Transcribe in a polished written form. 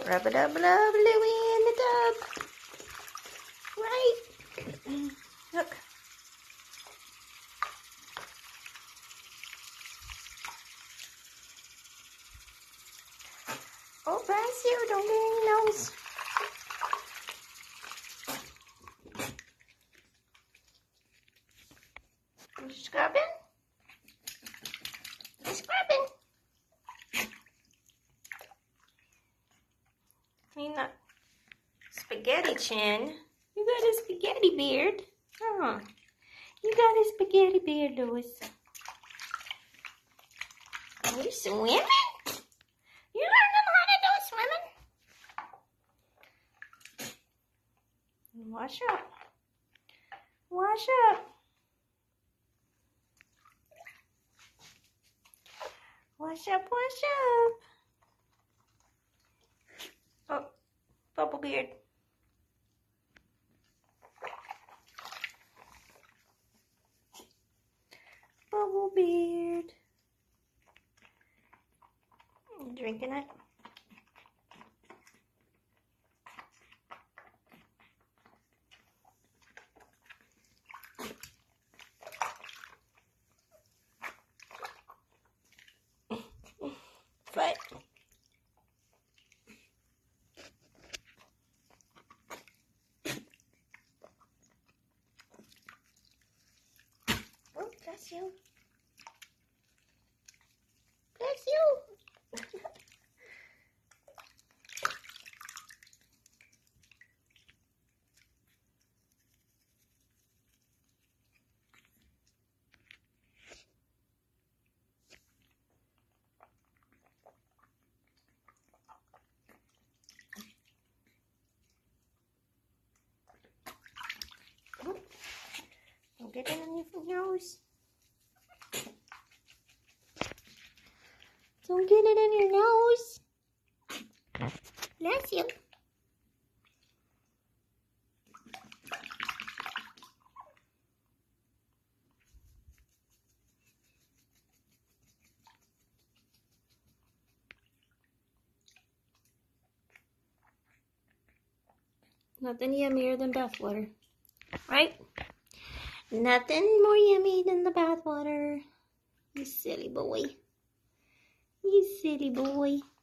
Rub-a-dub-dub-Louie in the tub. Right? Look. Oh, bless you. Don't get any nose. You scrubbing? You scrubbing? Clean that spaghetti chin. You got a spaghetti beard. Huh. You got a spaghetti beard, Louis. Are you swimming? You learning how to do swimming? Wash up. Wash up. Wash up, wash up. Oh, bubble beard. Bubble beard. You drinking it? But oh, bless you. Bless you. Don't get it on your nose. Don't get it in your nose. Bless you. Nothing yummier than bathwater, right? Nothing more yummy than the bathwater. You silly boy. You silly boy.